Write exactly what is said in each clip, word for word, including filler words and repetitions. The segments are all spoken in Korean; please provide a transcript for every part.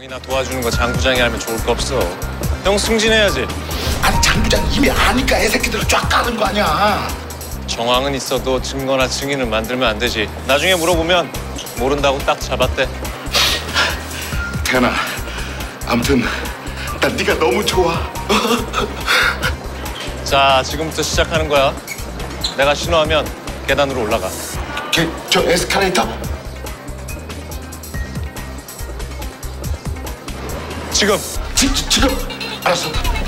형이나 도와주는 거 장부장이 알면 좋을 거 없어. 형 승진해야지. 아니 장부장 이미 아니까 애새끼들을 쫙 까는 거 아니야. 정황은 있어도 증거나 증인을 만들면 안 되지. 나중에 물어보면 모른다고 딱 잡았대. 태연아, 아무튼 난 네가 너무 좋아. 자, 지금부터 시작하는 거야. 내가 신호하면 계단으로 올라가. 걔, 저 에스컬레이터? 지금. 지, 지, 지금? 알았어.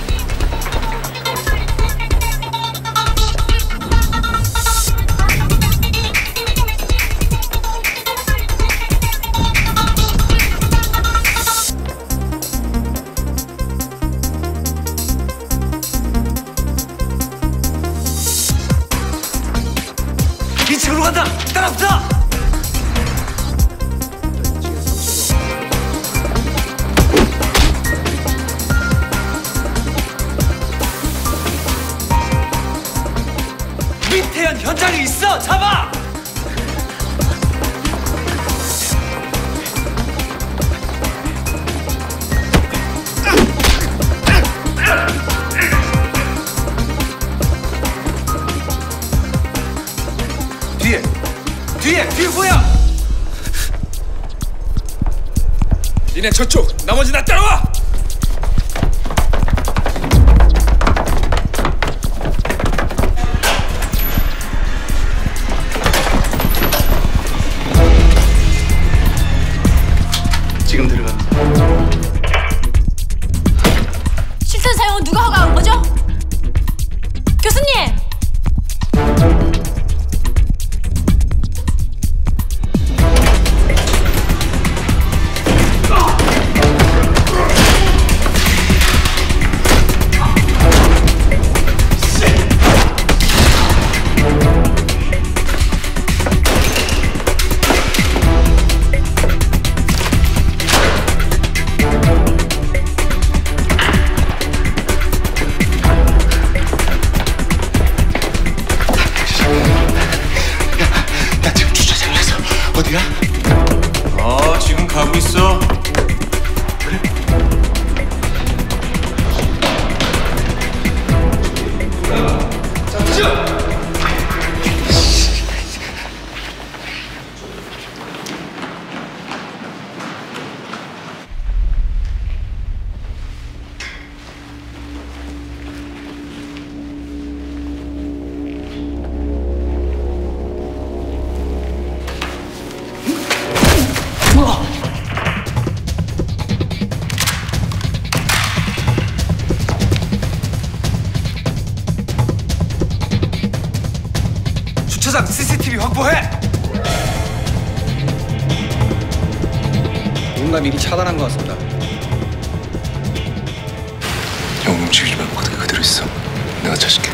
이 층으로 간다! 따라붙어! 민태현 현장에 있어! 잡아! 뒤에! 뒤에! 뒤에 뭐야! 니네 저쪽! 나머지 나 따라와! 지금 들어갑니다. 실탄 사용은 누가 허가한 거죠? 교수님! 어디야? 어, 지금 가고 있어. 그래? 자, 드셔! 주차장 씨씨티비 확보해! 누군가 미리 차단한 것 같습니다. 형 움직이지 말고 그대로 있어. 내가 찾을게.